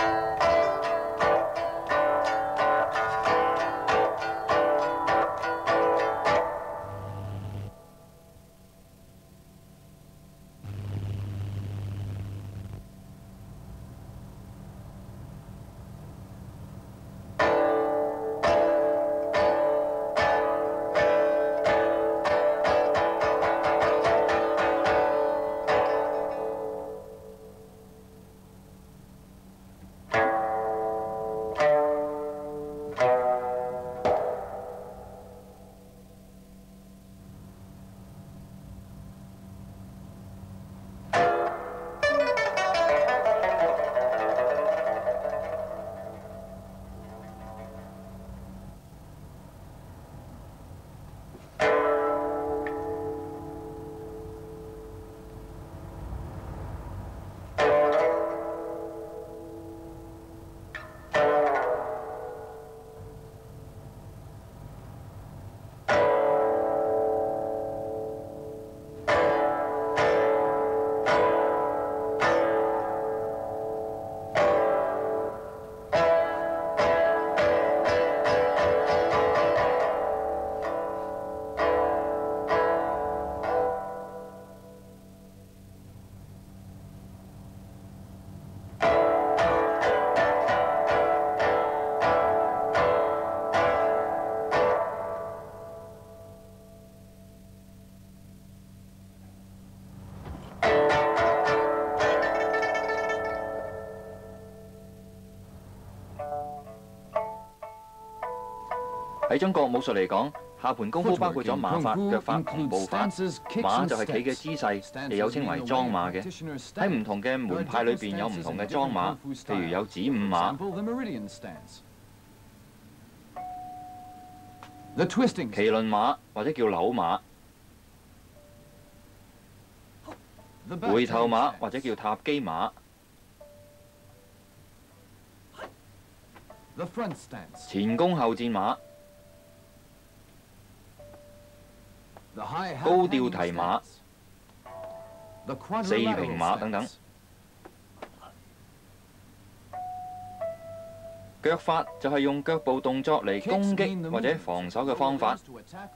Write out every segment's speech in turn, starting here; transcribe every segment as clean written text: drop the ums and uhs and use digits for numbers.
喺中國武術嚟講，下盤功夫包括咗馬法、腳法同步法。馬就係企嘅姿勢，亦有稱為裝馬嘅。喺唔同嘅門派裏邊有唔同嘅裝馬，譬如有子午馬、麒麟馬或者叫扭馬、回頭馬或者叫塔基馬、前弓後箭馬、高吊蹄馬、四平馬等等。腳法就係用腳部動作嚟攻擊或者防守嘅方法。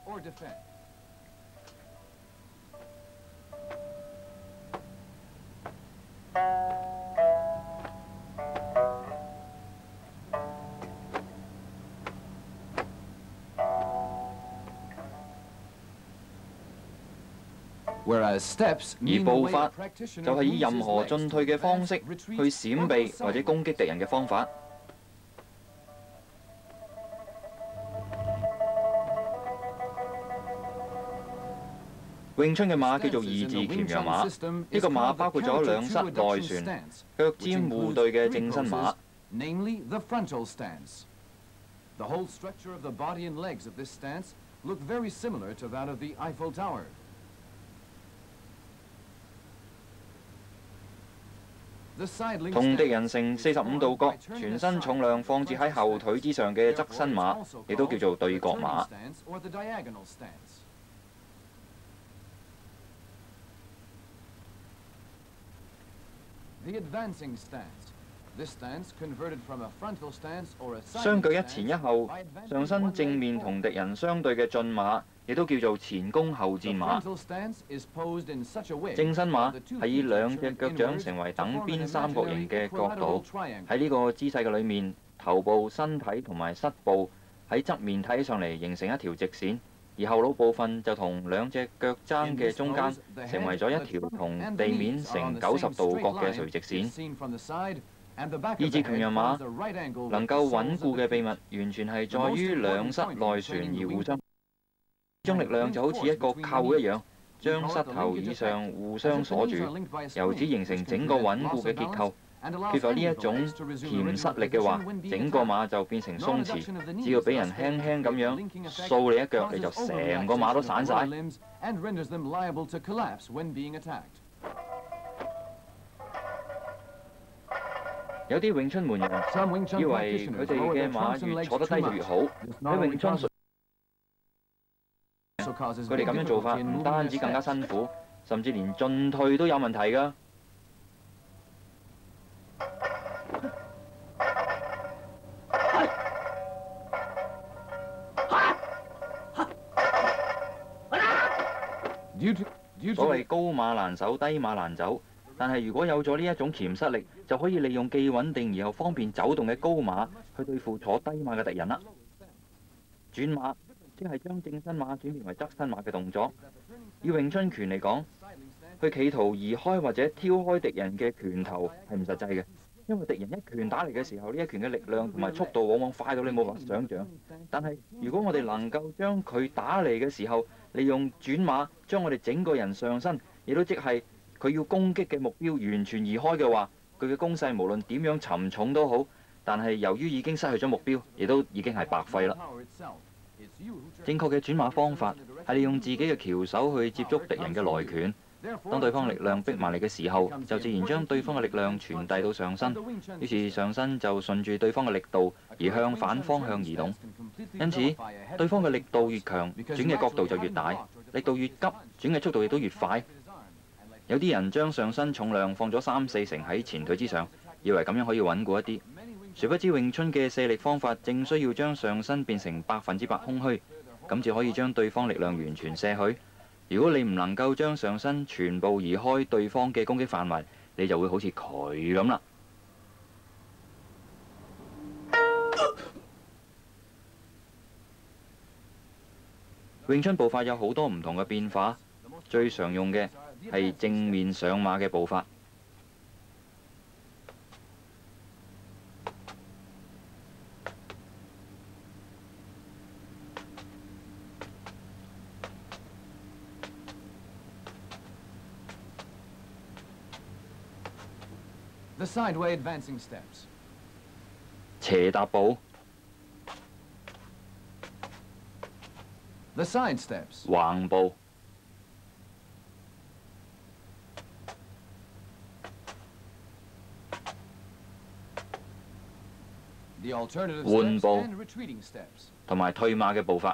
而步法就係以任何進退嘅方式去閃避或者攻擊敵人嘅方法。詠春嘅馬叫做二字鉗羊馬，呢個馬包括咗兩膝內旋、腳尖互對嘅正身馬。同敵人成45度角，全身重量放置喺後腿之上嘅側身馬，亦都叫做對角馬。雙腳一前一後，上身正面同敵人相對嘅進馬，亦都叫做前弓後箭馬。正身馬係以兩隻腳掌成為等邊三角形嘅角度，喺呢個姿勢嘅裏面，頭部、身體同埋膝部喺側面睇起上嚟形成一條直線，而後腦部分就同兩隻腳踭嘅中間成為咗一條同地面成90度角嘅垂直線。二字鉗羊馬能夠穩固嘅秘密，完全係在於兩膝內旋而互相。將力量就好似一個扣一樣，將膝頭以上互相鎖住，由此形成整個穩固嘅結構。缺乏呢一種鉗膝力嘅話，整個馬就變成鬆弛，只要俾人輕輕咁樣掃你一腳，你就成個馬都散晒。有啲詠春門人以為佢哋嘅馬越坐得低就越好，喺詠春佢哋咁樣做法唔單止更加辛苦，甚至連進退都有問題㗎。 所謂高馬難守，低馬難走。但係如果有咗呢一種鉗失力，就可以利用既穩定而又方便走動嘅高馬去對付坐低馬嘅敵人啦。轉馬即係將正身馬轉變為側身馬嘅動作。以詠春拳嚟講，去企圖移開或者挑開敵人嘅拳頭係唔實際嘅，因為敵人一拳打嚟嘅時候，呢一拳嘅力量同埋速度往往快到你冇辦法想像。但係如果我哋能夠將佢打嚟嘅時候，利用轉馬將我哋整個人上身，亦都即係佢要攻擊嘅目標完全移開嘅話，佢嘅攻勢無論點樣沉重都好，但係由於已經失去咗目標，亦都已經係白費啦。正確嘅轉馬方法係利用自己嘅翹手去接觸敵人嘅來拳，當對方力量逼埋嚟嘅時候，就自然將對方嘅力量傳遞到上身，於是上身就順住對方嘅力度而向反方向移動。因此，對方嘅力度越強，轉嘅角度就越大；力度越急，轉嘅速度亦都越快。有啲人將上身重量放咗3、4成喺前腿之上，以為咁樣可以穩固一啲。殊不知詠春嘅卸力方法正需要將上身變成100%空虛，咁就可以將對方力量完全卸去。如果你唔能夠將上身全部移開對方嘅攻擊範圍，你就會好似佢咁啦。詠春步法有好多唔同嘅變化，最常用嘅係正面上馬嘅步法。 The sideway advancing steps. 斜踏步。 The side steps. 橫步。 The alternative 換 steps 步 and retreating steps. 同埋退馬嘅步法。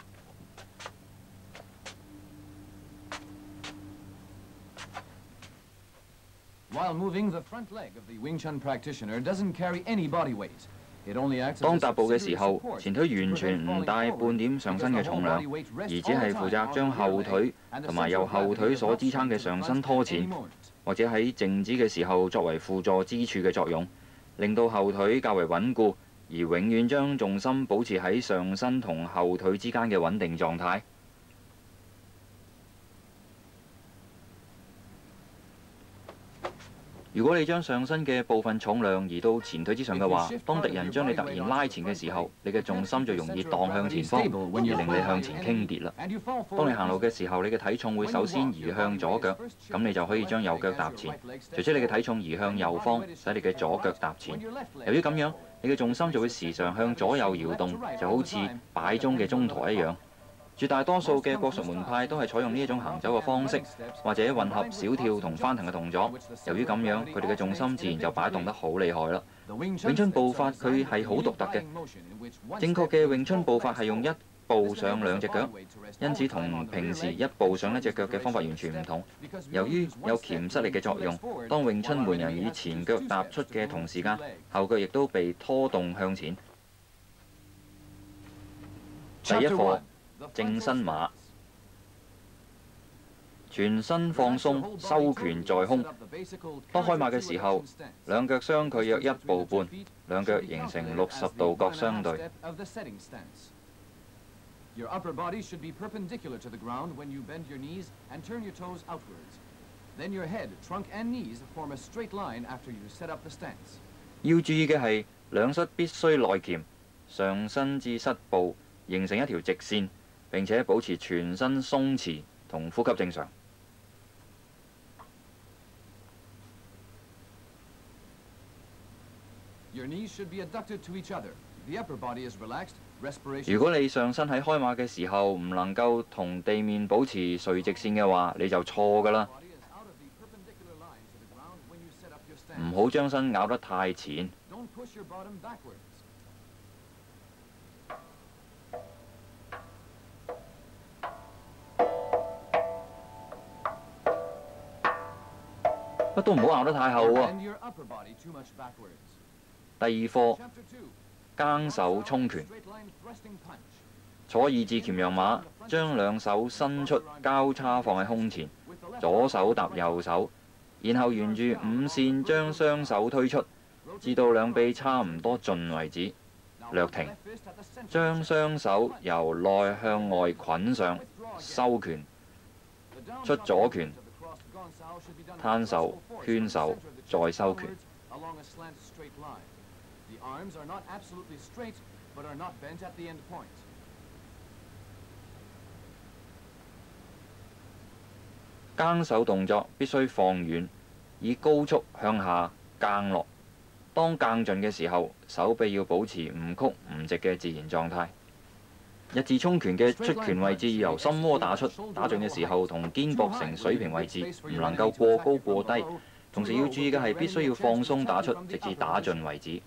While moving, the front leg of the Wing Chun practitioner doesn't carry any body weight. It only acts as 當 a 踏步嘅 subsidiary 時候， support 前腿完全唔帶半點上身嘅重量，而只係負責將後腿同埋由後腿所支撐嘅上身拖前，或者喺靜止嘅時候作為輔助支柱嘅作用，令到後腿較為穩固，而永遠將重心保持喺上身同後腿之間嘅穩定狀態。如果你將上身嘅部分重量移到前腿之上嘅話，當敵人將你突然拉前嘅時候，你嘅重心就容易蕩向前方，而令你向前傾跌啦。當你行路嘅時候，你嘅體重會首先移向左腳，咁你就可以將右腳踏前，隨即你嘅體重移向右方，使你嘅左腳踏前。由於咁樣，你嘅重心就會時常向左右搖動，就好似擺鐘嘅鐘台一樣。絕大多數嘅國術門派都係採用呢一種行走嘅方式，或者混合小跳同翻騰嘅動作。由於咁樣，佢哋嘅重心自然就擺動得好厲害啦。詠春步法佢係好獨特嘅，正確嘅詠春步法係用一步上兩隻腳，因此同平時一步上一隻腳嘅方法完全唔同。由於有鉗失力嘅作用，當詠春門人以前腳踏出嘅同時間，後腳亦都被拖動向前。第一課。正身馬，全身放鬆，收拳在胸。當開馬嘅時候，兩腳相距約1步半，兩腳形成60度角相對。 Your upper body should be perpendicular to the ground when you bend your knees and turn your toes outwards. Then your head, trunk and knees form a straight line after you set up the stance. 要注意嘅係，兩膝必須內鉗，上身至膝部形成一條直線。並且保持全身鬆弛同呼吸正常。如果你上身喺開馬嘅時候唔能夠同地面保持垂直線嘅話，你就錯㗎啦。唔好將身咬得太前。都唔好咬得太後喎。第二課，耕手衝拳。 坐二字鉗羊馬，將兩手伸出交叉放喺胸前，左手搭右手，然後沿住5線將雙手推出，至到兩臂差唔多盡為止，略停，將雙手由內向外捆上，收拳，出左拳，攤手、圈手，再收拳。更手動作必須放遠，以高速向下更落。當更盡嘅時候，手臂要保持唔曲唔直嘅自然狀態。日字衝拳嘅出拳位置要由心窩打出，打盡嘅時候同肩膊成水平位置，唔能夠過高過低。同時要注意嘅係必須要放鬆打出，直至打盡為止。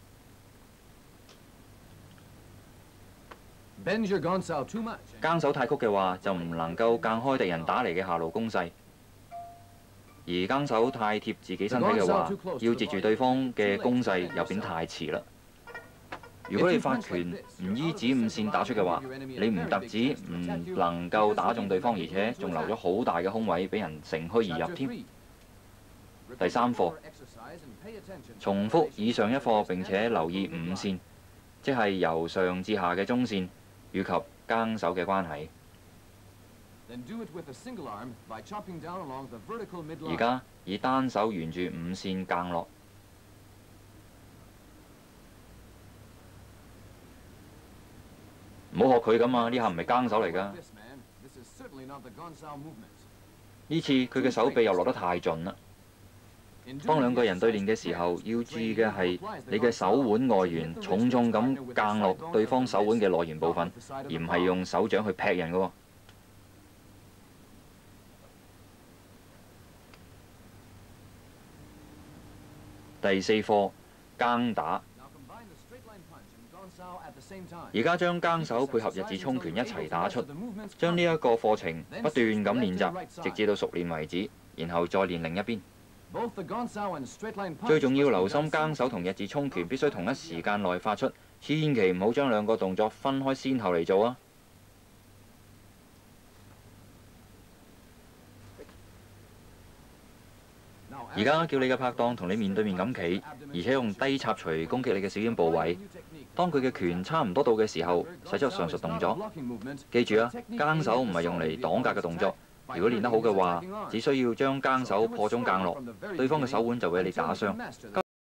更手太曲嘅話，就唔能夠更開敵人打嚟嘅下路攻勢；而更手太貼自己身體嘅話，要截住對方嘅攻勢又變太遲啦。如果你發拳唔依指5線打出嘅話，你唔特止唔能夠打中對方，而且仲留咗好大嘅空位俾人乘虛而入添。第3課，重複以上一課並且留意5線，即係由上至下嘅中線，以及更手嘅關係。而家以單手沿住5線更落。唔好學佢咁啊！呢下唔係更手嚟㗎。呢次佢嘅手臂又落得太盡啦。當兩個人對練嘅時候，要注意嘅係你嘅手腕外緣重重咁更落對方手腕嘅內緣部分，而唔係用手掌去劈人㗎喎。第4課，更打。而家將更手配合日字衝拳一齊打出，將呢一個課程不斷咁練習，直至到熟練為止，然後再練另一邊。最重要留心更手同日字衝拳必須同一時間內發出，千祈唔好將兩個動作分開先後嚟做啊！而家叫你嘅拍檔同你面對面咁企，而且用低插錘攻擊你嘅小腰部位。當佢嘅拳差唔多到嘅時候，使出上述動作。記住啊，更手唔係用嚟擋格嘅動作。如果練得好嘅話，只需要將更手破中更落，對方嘅手腕就會俾你打傷。